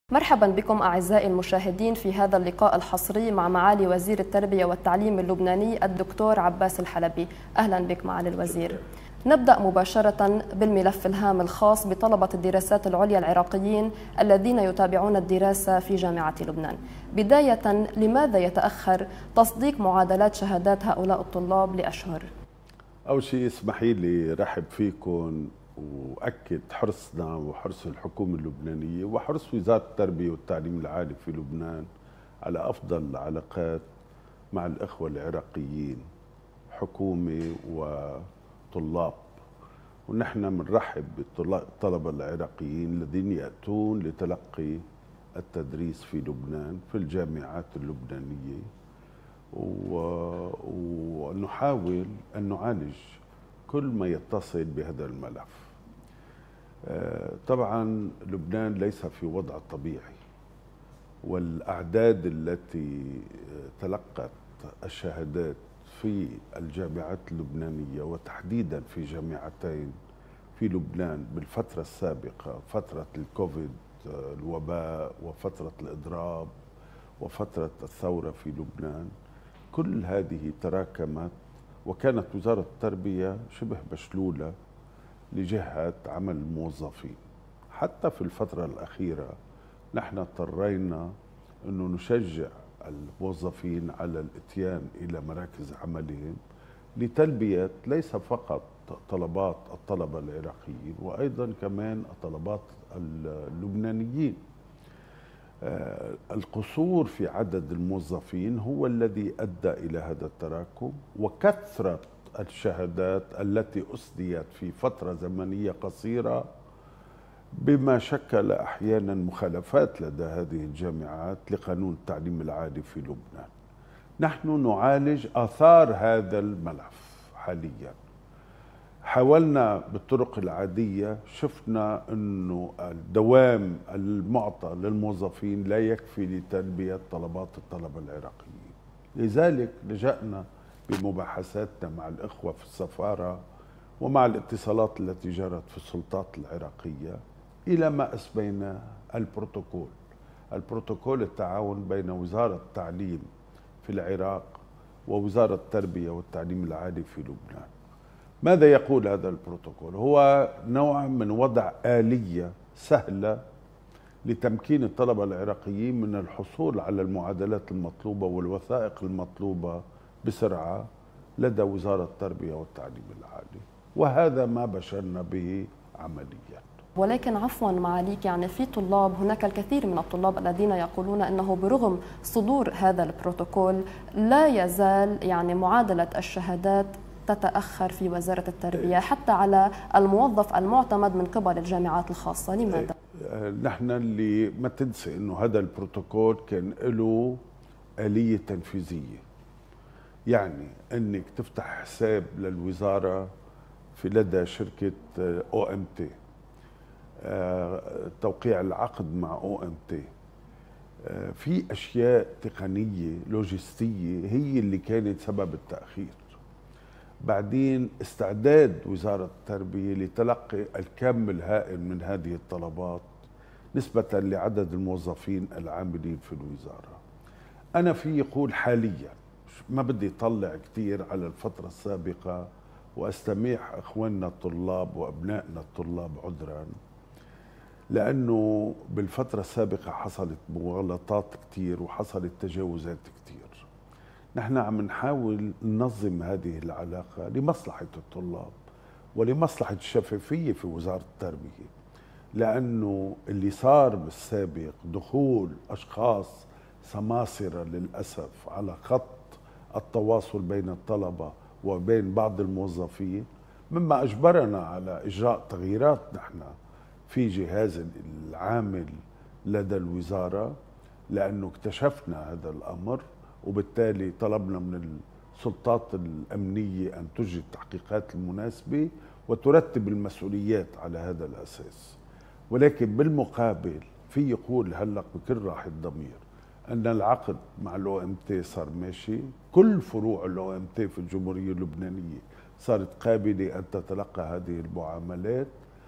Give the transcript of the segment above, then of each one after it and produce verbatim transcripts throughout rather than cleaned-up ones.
مرحبا بكم أعزائي المشاهدين في هذا اللقاء الحصري مع معالي وزير التربية والتعليم اللبناني الدكتور عباس الحلبي. أهلا بك معالي الوزير. نبدأ مباشرة بالملف الهام الخاص بطلبة الدراسات العليا العراقيين الذين يتابعون الدراسة في جامعة لبنان. بداية، لماذا يتأخر تصديق معادلات شهادات هؤلاء الطلاب لأشهر؟ أول شيء اسمحي لي رحب فيكم وأكد حرصنا وحرص الحكومة اللبنانية وحرص وزارة التربية والتعليم العالي في لبنان على أفضل العلاقات مع الإخوة العراقيين حكومة وطلاب، ونحن بنرحب بالطلبة العراقيين الذين يأتون لتلقي التدريس في لبنان في الجامعات اللبنانية، ونحاول أن نعالج كل ما يتصل بهذا الملف. طبعا لبنان ليس في وضع طبيعي، والأعداد التي تلقت الشهادات في الجامعات اللبنانية وتحديدا في جامعتين في لبنان بالفترة السابقة، فترة الكوفيد الوباء وفترة الإضراب وفترة الثورة في لبنان، كل هذه تراكمت وكانت وزارة التربية شبه مشلولة لجهة عمل الموظفين. حتى في الفترة الأخيرة نحن اضطرينا أنه نشجع الموظفين على الاتيان إلى مراكز عملهم لتلبية ليس فقط طلبات الطلبة العراقيين وأيضا كمان طلبات اللبنانيين. القصور في عدد الموظفين هو الذي أدى إلى هذا التراكم، وكثرة الشهادات التي أسديت في فترة زمنية قصيرة بما شكل أحيانا مخالفات لدى هذه الجامعات لقانون التعليم العالي في لبنان. نحن نعالج آثار هذا الملف حاليا. حاولنا بالطرق العادية، شفنا أنه الدوام المعطى للموظفين لا يكفي لتلبية طلبات الطلبة العراقيين، لذلك لجأنا بمباحثاتنا مع الإخوة في السفارة ومع الاتصالات التي جرت في السلطات العراقية إلى ما أسمينا البروتوكول البروتوكول التعاون بين وزارة التعليم في العراق ووزارة التربية والتعليم العالي في لبنان. ماذا يقول هذا البروتوكول؟ هو نوع من وضع آلية سهلة لتمكين الطلبة العراقيين من الحصول على المعادلات المطلوبة والوثائق المطلوبة بسرعة لدى وزارة التربية والتعليم العالي، وهذا ما بشرنا به عمليا. ولكن عفوا معاليك، يعني في طلاب، هناك الكثير من الطلاب الذين يقولون أنه برغم صدور هذا البروتوكول لا يزال يعني معادلة الشهادات تتأخر في وزارة التربية حتى على الموظف المعتمد من قبل الجامعات الخاصة. لماذا؟ نحن اللي ما تنسى أنه هذا البروتوكول كان له آلية تنفيذية، يعني أنك تفتح حساب للوزارة في لدى شركة أو إم تي، توقيع العقد مع أو إم تي، في أشياء تقنية لوجستية هي اللي كانت سبب التأخير. بعدين استعداد وزارة التربية لتلقي الكم الهائل من هذه الطلبات نسبة لعدد الموظفين العاملين في الوزارة. أنا في يقول حاليا ما بدي أطلع كثير على الفترة السابقة وأستميح إخواننا الطلاب وأبنائنا الطلاب عذرا، لأنه بالفترة السابقة حصلت مغالطات كثير وحصلت تجاوزات كثير. نحن عم نحاول ننظم هذه العلاقة لمصلحة الطلاب ولمصلحة الشفافية في وزارة التربية، لأنه اللي صار بالسابق دخول أشخاص سماسرة للأسف على خط التواصل بين الطلبة وبين بعض الموظفين مما أجبرنا على إجراء تغييرات نحن في جهاز العامل لدى الوزارة، لأنه اكتشفنا هذا الأمر وبالتالي طلبنا من السلطات الأمنية أن تجري التحقيقات المناسبة وترتب المسؤوليات على هذا الأساس. ولكن بالمقابل في يقول هلق بكل راحة ضمير أن العقد مع الأو إم تي صار ماشي، كل فروع الأو إم تي في الجمهورية اللبنانية صارت قابلة أن تتلقى هذه المعاملات.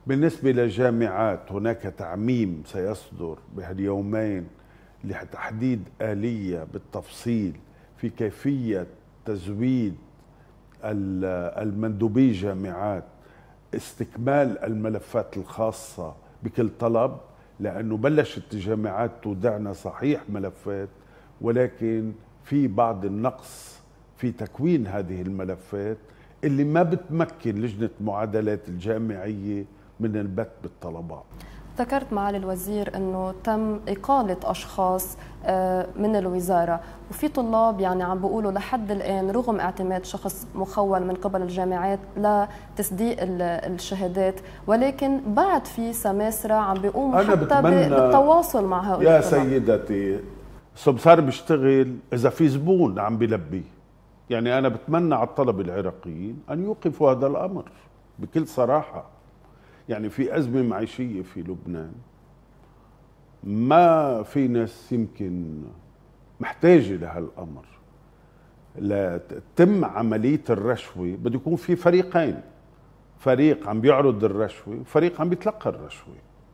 بالنسبة للجامعات هناك تعميم سيصدر بهاليومين لتحديد آلية بالتفصيل في كيفية تزويد المندوبي الجامعات استكمال الملفات الخاصة بكل طلب، لأنه بلشت الجامعات تودعنا صحيح ملفات، ولكن في بعض النقص في تكوين هذه الملفات اللي ما بتمكن لجنة معادلات الجامعية من البت بالطلبات. ذكرت معالي الوزير أنه تم إقالة أشخاص من الوزارة، وفي طلاب يعني عم بيقولوا لحد الآن رغم اعتماد شخص مخول من قبل الجامعات لتصديق الشهادات، ولكن بعد في سماسرة عم بيقوموا حتى بالتواصل مع هؤلاء يا الطلاب. سيدتي سمسار بيشتغل إذا في زبون عم بيلبي. يعني أنا بتمنى على الطلبة العراقيين أن يوقفوا هذا الأمر بكل صراحة. يعني في أزمة معيشية في لبنان، ما في ناس يمكن محتاجة لهالأمر. لتتم عملية الرشوة بده يكون في فريقين، فريق عم بيعرض الرشوة وفريق عم بيتلقى الرشوة.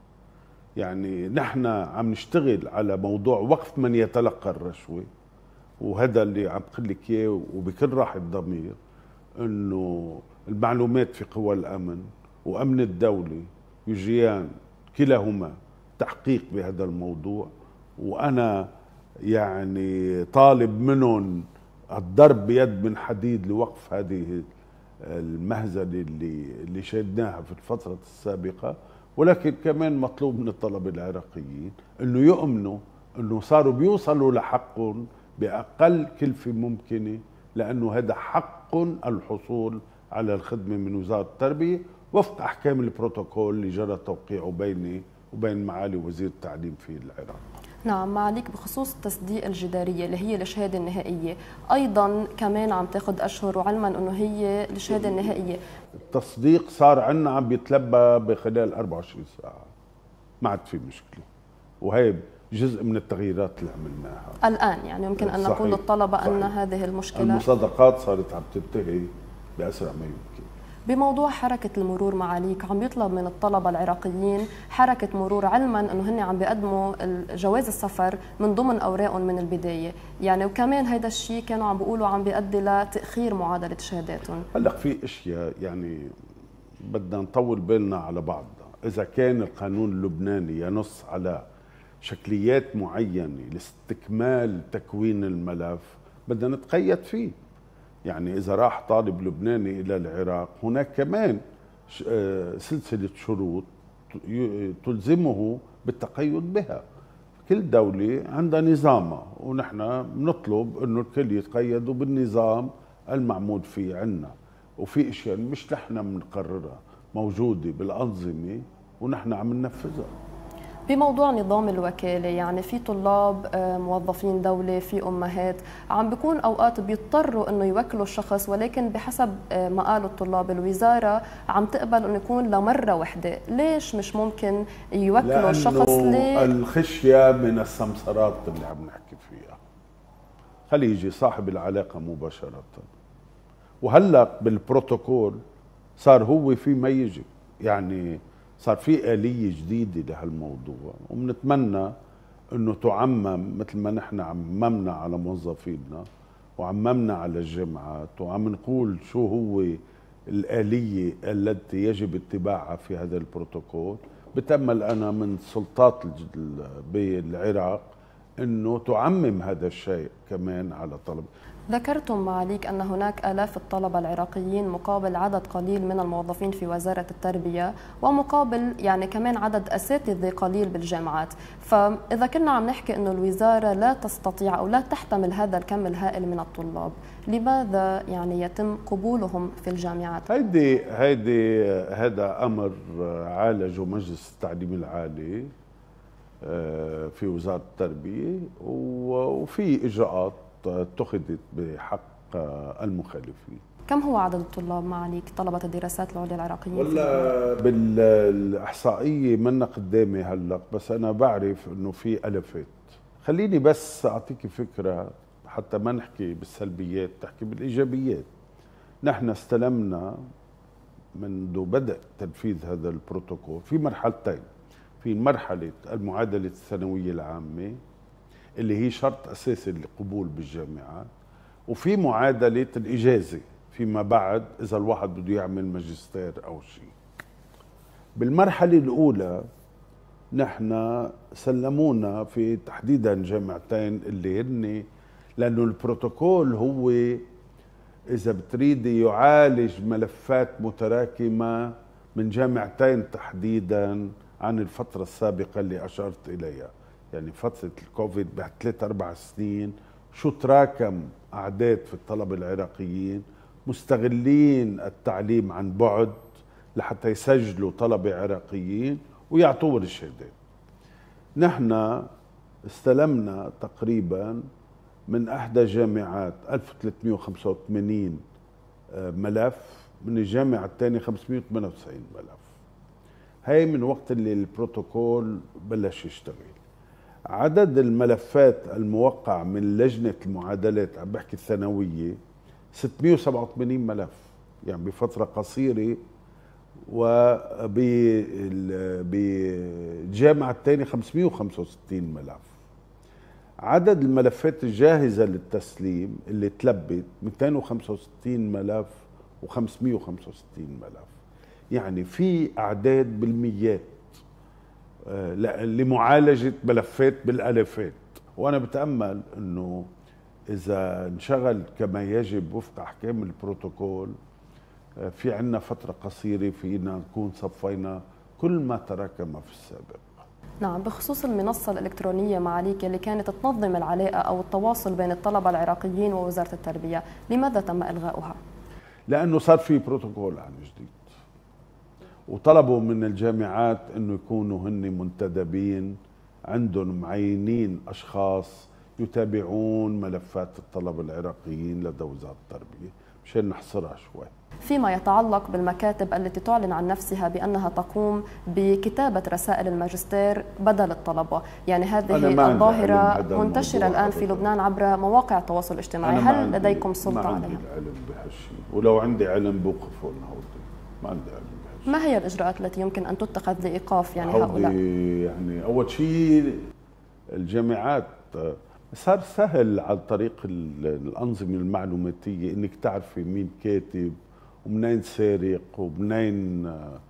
يعني نحن عم نشتغل على موضوع وقف من يتلقى الرشوة، وهذا اللي عم بقول لك اياه وبكل راحة ضمير، انه المعلومات في قوى الامن وامن الدولة يجريان كلاهما تحقيق بهذا الموضوع، وانا يعني طالب منهم الضرب بيد من حديد لوقف هذه المهزلة اللي اللي شهدناها في الفترة السابقة. ولكن كمان مطلوب من الطلبة العراقيين انه يؤمنوا انه صاروا بيوصلوا لحقهم بأقل كلفة ممكنة، لأنه هذا حق الحصول على الخدمة من وزارة التربية وفق أحكام البروتوكول اللي جرى توقيعه بيني وبين معالي وزير التعليم في العراق. نعم معاليك، بخصوص التصديق الجدارية اللي هي الشهادة النهائية أيضا كمان عم تاخذ أشهر، وعلما أنه هي الشهادة النهائية التصديق صار عندنا عم بيتلبى بخلال أربعة وعشرين ساعة، ما عاد في مشكلة، وهي جزء من التغييرات اللي عملناها الآن. يعني يمكن أن نقول للطلبة صحيح. أن هذه المشكلة المصادقات صارت عم تنتهي بأسرع ما يمكن. بموضوع حركة المرور معاليك، عم يطلب من الطلبة العراقيين حركة مرور، علما أنه هن عم بيقدموا جواز السفر من ضمن أوراقهم من البداية، يعني وكمان هذا الشيء كانوا عم بيقولوا عم بيؤدي لتأخير معادلة شهاداتهم. هلا في اشياء يعني بدنا نطول بالنا على بعض. إذا كان القانون اللبناني ينص على شكليات معينة لاستكمال تكوين الملف بدنا نتقيد فيه. يعني إذا راح طالب لبناني إلى العراق هناك كمان سلسلة شروط تلزمه بالتقيد بها. كل دولة عندها نظامها، ونحن بنطلب إنه الكل يتقيدوا بالنظام المعمول فيه عنا. وفي اشياء مش نحن بنقررها، موجودة بالأنظمة ونحن عم ننفذها. بموضوع نظام الوكالة، يعني في طلاب موظفين دولة، في أمهات عم بيكون أوقات بيضطروا أنه يوكلوا الشخص، ولكن بحسب ما قالوا الطلاب الوزارة عم تقبل أنه يكون لمرة واحدة. ليش مش ممكن يوكلوا الشخص؟ لأنه الخشية من السمسرات اللي عم نحكي فيها. خلي يجي صاحب العلاقة مباشرة، وهلأ بالبروتوكول صار هو في ما يجي، يعني صار في آلية جديدة لهالموضوع، وبنتمنى انه تعمم مثل ما نحن عممنا على موظفينا وعممنا على الجامعات، وعم نقول شو هو الآلية التي يجب اتباعها في هذا البروتوكول. بتأمل انا من السلطات بالعراق انه تعمم هذا الشيء كمان على طلب. ذكرتم معاليك أن هناك آلاف الطلبة العراقيين مقابل عدد قليل من الموظفين في وزارة التربية، ومقابل يعني كمان عدد أساتذة قليل بالجامعات. فإذا كنا عم نحكي أن الوزارة لا تستطيع أو لا تحتمل هذا الكم الهائل من الطلاب، لماذا يعني يتم قبولهم في الجامعات؟ هيدي هيدي هذا أمر عالجه مجلس التعليم العالي في وزارة التربية، وفي إجراءات اتخذت بحق المخالفين. كم هو عدد الطلاب معاليك طلبة الدراسات العليا العراقيين؟ والله بالإحصائية منا قدامي هلا، بس أنا بعرف إنه في ألفات. خليني بس أعطيكي فكرة حتى ما نحكي بالسلبيات، تحكي بالإيجابيات. نحن استلمنا منذ بدء تنفيذ هذا البروتوكول في مرحلتين. في مرحلة المعادلة الثانوية العامة اللي هي شرط أساسي للقبول بالجامعات، وفي معادلة الإجازة فيما بعد إذا الواحد بده يعمل ماجستير أو شيء. بالمرحلة الأولى نحن سلمونا في تحديدا جامعتين اللي هن، لأنه البروتوكول هو إذا بتريدي يعالج ملفات متراكمة من جامعتين تحديدا عن الفترة السابقة اللي أشرت إليها. يعني فترة الكوفيد بثلاث أربع سنين شو تراكم أعداد في الطلبة العراقيين مستغلين التعليم عن بعد لحتى يسجلوا طلبة عراقيين ويعطوهم الشهادات. نحن استلمنا تقريبا من احدى جامعات ألف وثلاثمئة وخمسة وثمانين ملف، من الجامعه الثانيه خمسمئة وثمانية وتسعين ملف. هي من وقت اللي البروتوكول بلش يشتغل. عدد الملفات الموقع من لجنه المعادلات، عم بحكي الثانويه، ستمئة وسبعة وثمانين ملف، يعني بفتره قصيره. وبالجامعه الثانيه خمسمئة وخمسة وستين ملف. عدد الملفات الجاهزة للتسليم اللي تلبت مئتين وخمسة وستين ملف وخمسمئة وخمسة وستين ملف. يعني في أعداد بالميات لمعالجة ملفات بالألفات. وأنا بتأمل أنه إذا انشغل كما يجب وفق أحكام البروتوكول في عنا فترة قصيرة فينا نكون صفينا كل ما تراكم في السابق. نعم، بخصوص المنصة الإلكترونية معاليك اللي كانت تنظم العلاقة أو التواصل بين الطلبة العراقيين ووزارة التربية، لماذا تم إلغاؤها؟ لأنه صار في بروتوكول عن جديد، وطلبوا من الجامعات أنه يكونوا هن منتدبين، عندهم معينين أشخاص يتابعون ملفات الطلبة العراقيين لدى وزارة التربية مشان نحصرها شوي. فيما يتعلق بالمكاتب التي تعلن عن نفسها بأنها تقوم بكتابة رسائل الماجستير بدل الطلبة، يعني هذه الظاهرة منتشرة الآن في لبنان عبر مواقع التواصل الاجتماعي، هل لديكم سلطة عليها؟ ما عندي العلم بهالشيء، ولو عندي علم بوقفوا لنا هودي، ما عندي علم بهالشيء. ما هي الإجراءات التي يمكن أن تتخذ لإيقاف يعني هؤلاء؟ يعني أول شيء الجامعات صار سهل عن طريق الأنظمة المعلوماتية إنك تعرفي مين كاتب ومنين سارق ومنين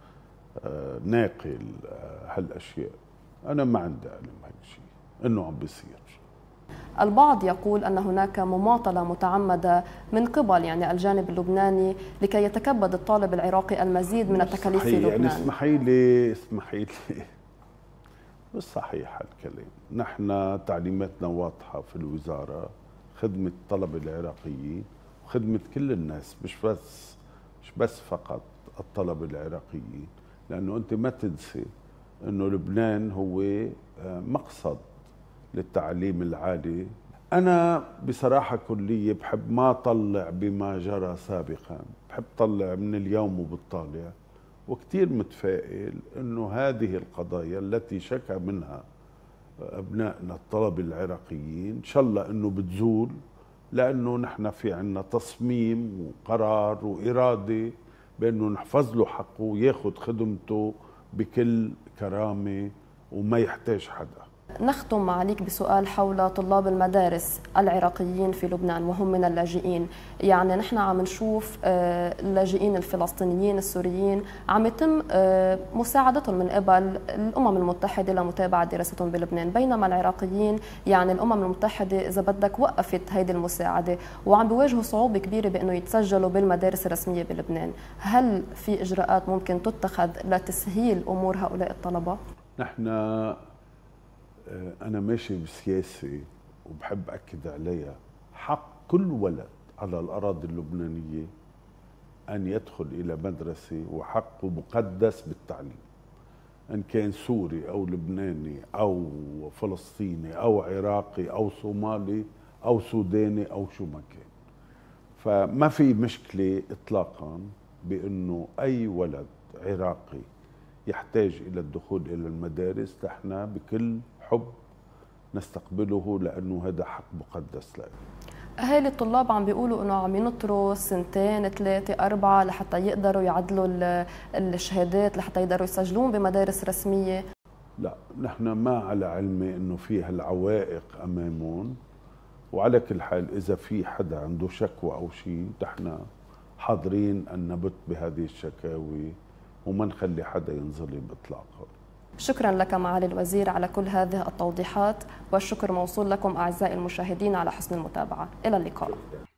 ناقل هالاشياء. انا ما عندي علم هالشيء انه عم بيصير. البعض يقول ان هناك مماطله متعمده من قبل يعني الجانب اللبناني لكي يتكبد الطالب العراقي المزيد من التكاليف في لبنان. يعني اسمحي لي اسمحي لي مش صحيح هالكلام. نحن تعليماتنا واضحه في الوزاره، خدمه الطلبه العراقيين وخدمه كل الناس، مش بس مش بس فقط الطلبة العراقيين، لأنه أنت ما تنسي أنه لبنان هو مقصد للتعليم العالي. أنا بصراحة كلية بحب ما أطلع بما جرى سابقا، بحب أطلع من اليوم وبالطالع، وكتير متفائل أنه هذه القضايا التي شكى منها أبنائنا الطلبة العراقيين إن شاء الله أنه بتزول، لأنه نحن في عنا تصميم وقرار وإرادة بأنه نحفظ له حقه وياخد خدمته بكل كرامة وما يحتاج حدا. نختم معاليك بسؤال حول طلاب المدارس العراقيين في لبنان وهم من اللاجئين. يعني نحن عم نشوف اللاجئين الفلسطينيين السوريين عم يتم مساعدتهم من قبل الأمم المتحدة لمتابعة دراستهم بلبنان، بينما العراقيين يعني الأمم المتحدة إذا بدك وقفت هيدي المساعدة وعم بيواجهوا صعوبة كبيرة بأنه يتسجلوا بالمدارس الرسمية بلبنان. هل في إجراءات ممكن تتخذ لتسهيل أمور هؤلاء الطلبة؟ نحن أنا ماشي بسياسة وبحب أكد عليها، حق كل ولد على الأراضي اللبنانية أن يدخل إلى مدرسة، وحقه مقدس بالتعليم، إن كان سوري أو لبناني أو فلسطيني أو عراقي أو صومالي أو سوداني أو شو ما كان. فما في مشكلة إطلاقا بأنه أي ولد عراقي يحتاج إلى الدخول إلى المدارس، نحن بكل حب نستقبله لأنه هذا حق مقدس له. أهالي الطلاب عم بيقولوا إنه عم ينطروا سنتين ثلاثة أربعة لحتى يقدروا يعدلوا الشهادات، لحتى يقدروا يسجلون بمدارس رسمية. لا، نحن ما على علمي إنه في هالعوائق أمامهم، وعلى كل حال إذا في حدا عنده شكوى أو شيء نحن حاضرين أن نبت بهذه الشكاوي وما نخلي حدا ينظلم إطلاقا. شكرا لك معالي الوزير على كل هذه التوضيحات، والشكر موصول لكم أعزائي المشاهدين على حسن المتابعة. إلى اللقاء.